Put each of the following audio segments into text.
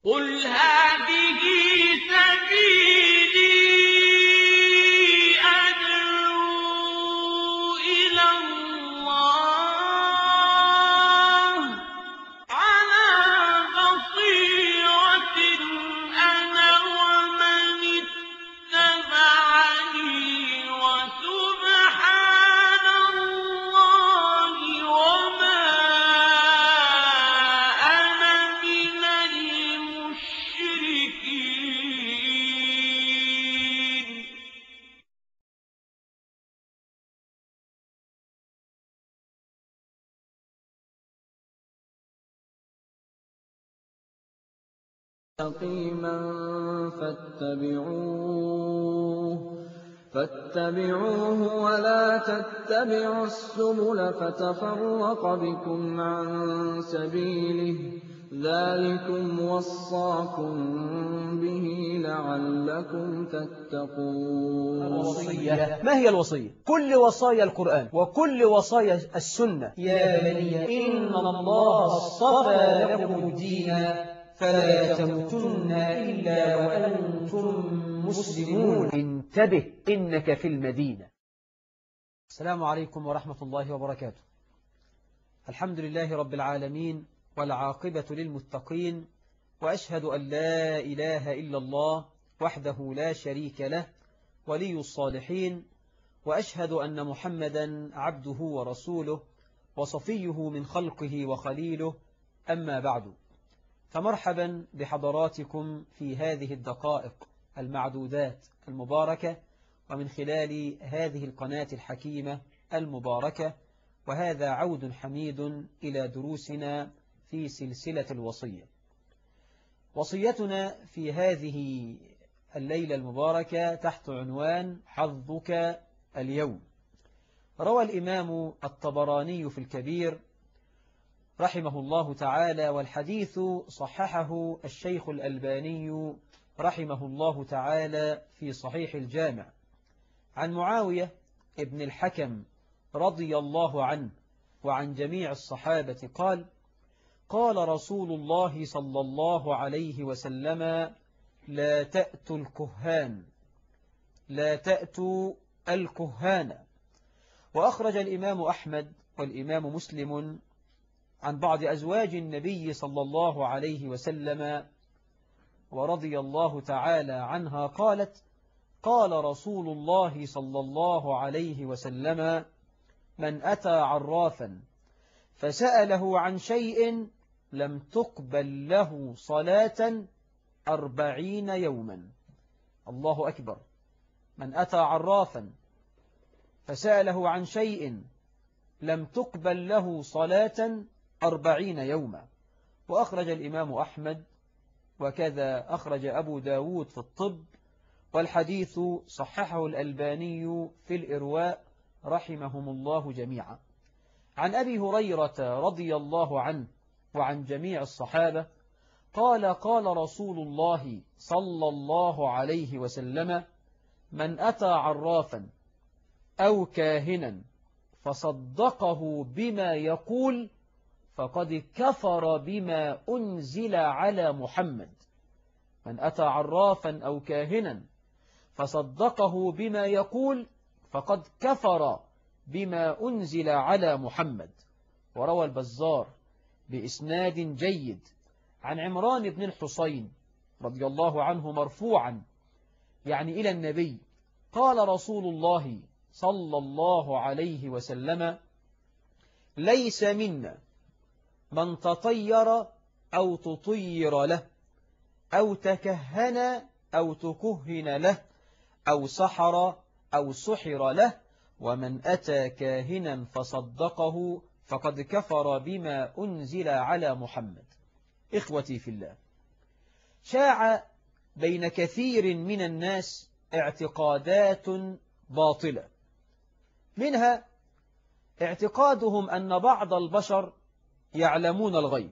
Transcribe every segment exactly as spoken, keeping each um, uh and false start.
قُلْ هَٰذِهِ سَبِيلِي أَدْعُو إِلَى اللَّهِ ۚ عَلَىٰ بَصِيرَةٍ أَنَا وَمَنِ اتَّبَعَنِي ۖ وَسُبْحَانَ اللَّهِ وَمَا أَنَا مِنَ الْمُشْرِكِينَ. مُسْتَقِيمًا فَاتَّبِعُوهُ فَاتَّبِعُوهُ وَلَا تَتَّبِعُوا السُّبُلَ فَتَفَرَّقَ بِكُمْ عَن سَبِيلِهِ ۚ ذَٰلِكُمْ وَصَّاكُم بِهِ لَعَلَّكُمْ تَتَّقُونَ. الوصية. ما هي الوصية؟ كل وصايا القرآن وكل وصايا السنة. يا بني إن الله اصطفى لكم الدين فلا تموتن إلا وأنتم مسلمون. انتبه إنك في المدينة. السلام عليكم ورحمة الله وبركاته. الحمد لله رب العالمين والعاقبة للمتقين، وأشهد أن لا إله إلا الله وحده لا شريك له ولي الصالحين، وأشهد أن محمدا عبده ورسوله وصفيه من خلقه وخليله، أما بعد، فمرحبا بحضراتكم في هذه الدقائق المعدودات المباركة، ومن خلال هذه القناة الحكيمة المباركة، وهذا عود حميد إلى دروسنا في سلسلة الوصية. وصيتنا في هذه الليلة المباركة تحت عنوان حظك اليوم. روى الإمام الطبراني في الكبير رحمه الله تعالى، والحديث صححه الشيخ الألباني رحمه الله تعالى في صحيح الجامع، عن معاوية ابن الحكم رضي الله عنه وعن جميع الصحابة قال: قال رسول الله صلى الله عليه وسلم: لا تأتوا الكهان لا تأتوا الكهان. وأخرج الإمام أحمد والإمام مسلم عن بعض أزواج النبي صلى الله عليه وسلم ورضي الله تعالى عنها قالت: قال رسول الله صلى الله عليه وسلم: من أتى عرافا فسأله عن شيء لم تقبل له صلاة أربعين يوما. الله أكبر. من أتى عرافا فسأله عن شيء لم تقبل له صلاة أربعين يوما. وأخرج الإمام أحمد، وكذا أخرج أبو داود في الطب، والحديث صححه الألباني في الإرواء رحمهم الله جميعا. عن أبي هريرة رضي الله عنه وعن جميع الصحابة قال: قال رسول الله صلى الله عليه وسلم: من أتى عرافا أو كاهنا فصدقه بما يقول فقد كفر بما أنزل على محمد. من أتى عرافا أو كاهنا فصدقه بما يقول فقد كفر بما أنزل على محمد. وروى البزار بإسناد جيد عن عمران بن الحصين رضي الله عنه مرفوعا، يعني إلى النبي، قال رسول الله صلى الله عليه وسلم: ليس منا من تطير أو تطير له أو تكهن أو تكهن له أو سحر أو سحر له، ومن أتى كاهنا فصدقه فقد كفر بما أنزل على محمد. إخوتي في الله، شاع بين كثير من الناس اعتقادات باطلة، منها اعتقادهم أن بعض البشر يعلمون الغيب،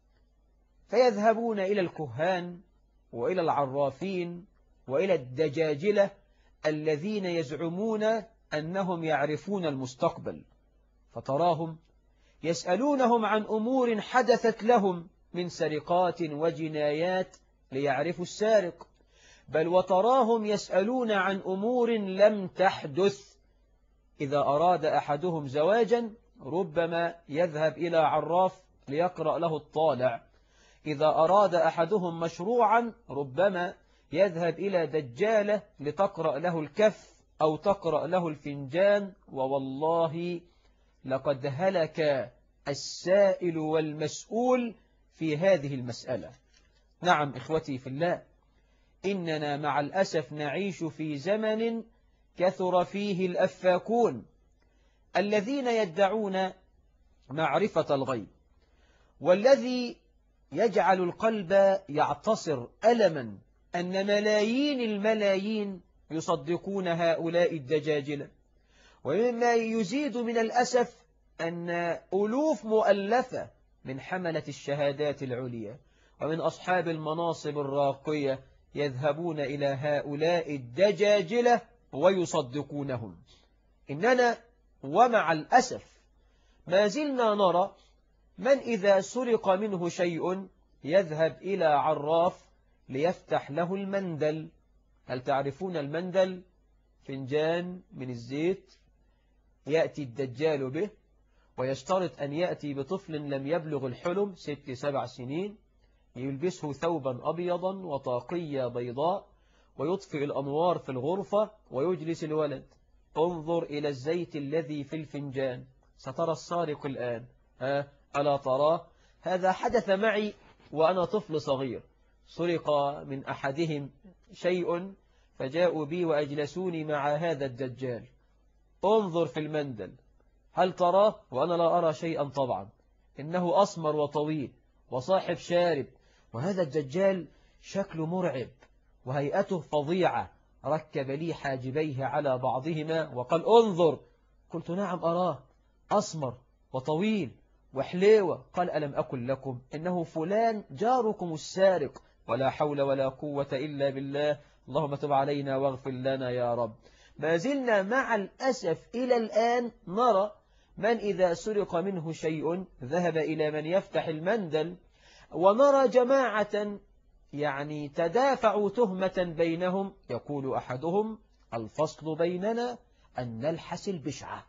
فيذهبون إلى الكهان وإلى العرافين وإلى الدجاجلة الذين يزعمون أنهم يعرفون المستقبل، فتراهم يسألونهم عن أمور حدثت لهم من سرقات وجنايات ليعرفوا السارق، بل وتراهم يسألون عن أمور لم تحدث. إذا أراد أحدهم زواجا ربما يذهب إلى عراف ليقرأ له الطالع، إذا أراد أحدهم مشروعا ربما يذهب إلى دجالة لتقرأ له الكف أو تقرأ له الفنجان. ووالله لقد هلك السائل والمسؤول في هذه المسألة. نعم إخوتي في الله، إننا مع الأسف نعيش في زمن كثر فيه الأفاكون الذين يدعون معرفة الغيب، والذي يجعل القلب يعتصر ألما أن ملايين الملايين يصدقون هؤلاء الدجاجلة. ومما يزيد من الأسف أن ألوف مؤلفة من حملة الشهادات العليا ومن أصحاب المناصب الراقية يذهبون إلى هؤلاء الدجاجلة ويصدقونهم. إننا ومع الأسف ما زلنا نرى من إذا سرق منه شيء يذهب إلى عراف ليفتح له المندل. هل تعرفون المندل؟ فنجان من الزيت يأتي الدجال به، ويشترط أن يأتي بطفل لم يبلغ الحلم ست سبع سنين، يلبسه ثوبا أبيضا وطاقية بيضاء، ويطفئ الأنوار في الغرفة ويجلس الولد. انظر إلى الزيت الذي في الفنجان، سترى السارق الآن. ها ألا تراه؟ هذا حدث معي وأنا طفل صغير، سرق من أحدهم شيء فجاءوا بي وأجلسوني مع هذا الدجال. انظر في المندل، هل تراه؟ وأنا لا أرى شيئا طبعا، إنه أسمر وطويل وصاحب شارب، وهذا الدجال شكله مرعب وهيئته فظيعة. ركب لي حاجبيه على بعضهما وقال انظر. قلت نعم أراه، أسمر وطويل وحليوة. قال ألم أقل لكم إنه فلان جاركم السارق؟ ولا حول ولا قوة إلا بالله. اللهم تب علينا واغفر لنا يا رب. ما زلنا مع الأسف إلى الآن نرى من إذا سرق منه شيء ذهب إلى من يفتح المندل، ونرى جماعة يعني تدافعوا تهمة بينهم. يقول أحدهم الفصل بيننا أن نلحس البشعة،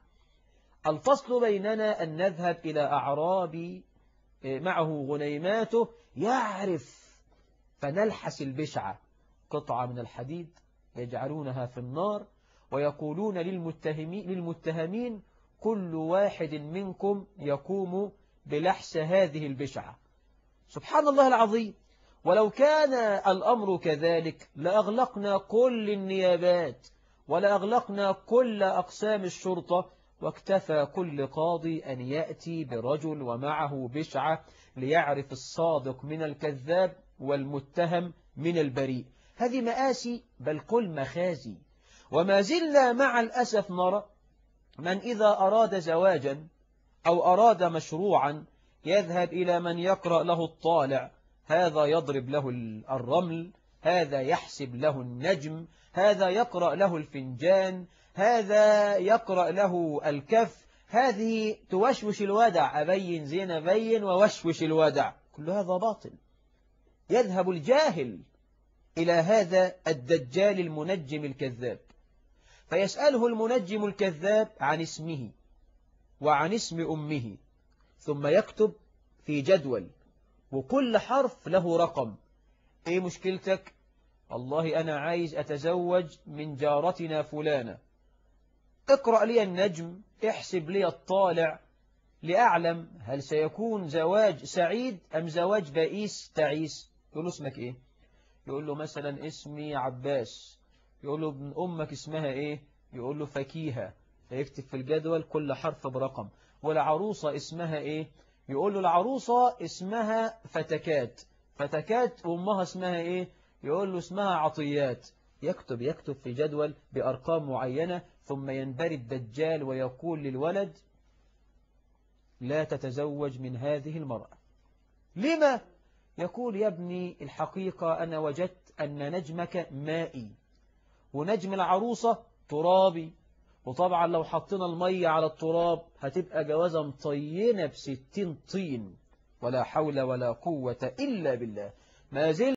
الفصل بيننا أن نذهب إلى أعرابي معه غنيماته يعرف فنلحس البشعة. قطعة من الحديد يجعلونها في النار ويقولون للمتهمين, للمتهمين كل واحد منكم يقوم بلحس هذه البشعة. سبحان الله العظيم. ولو كان الأمر كذلك لأغلقنا كل النيابات ولأغلقنا كل أقسام الشرطة، واكتفى كل قاضي أن يأتي برجل ومعه بشعة ليعرف الصادق من الكذاب والمتهم من البريء. هذه مآسي، بل كل مخازي. وما زلنا مع الأسف نرى من إذا أراد زواجا أو أراد مشروعا يذهب إلى من يقرأ له الطالع، هذا يضرب له الرمل، هذا يحسب له النجم، هذا يقرأ له الفنجان، هذا يقرأ له الكف، هذه توشوش الودع، أبين زين أبين ووشوش الودع. كل هذا باطل. يذهب الجاهل إلى هذا الدجال المنجم الكذاب فيسأله المنجم الكذاب عن اسمه وعن اسم أمه، ثم يكتب في جدول وكل حرف له رقم. ايه مشكلتك؟ والله أنا عايز أتزوج من جارتنا فلانة. اقرأ لي النجم، احسب لي الطالع لأعلم هل سيكون زواج سعيد أم زواج بائس تعيس. يقول له اسمك ايه؟ يقول له مثلا اسمي عباس. يقول له ابن أمك اسمها ايه؟ يقول له فكيهة. فيكتب في الجدول كل حرف برقم. والعروسة اسمها ايه؟ يقول له العروسة اسمها فتكات. فتكات أمها اسمها ايه؟ يقول له اسمها عطيات. يكتب يكتب في جدول بأرقام معينة، ثم ينبري الدجال ويقول للولد لا تتزوج من هذه المرأة. لما؟ يقول يا ابني الحقيقة أنا وجدت أن نجمك مائي ونجم العروسة ترابي، وطبعا لو حطينا المية على التراب هتبقى جوازة مطينة بستين طين. ولا حول ولا قوة إلا بالله. ما زلت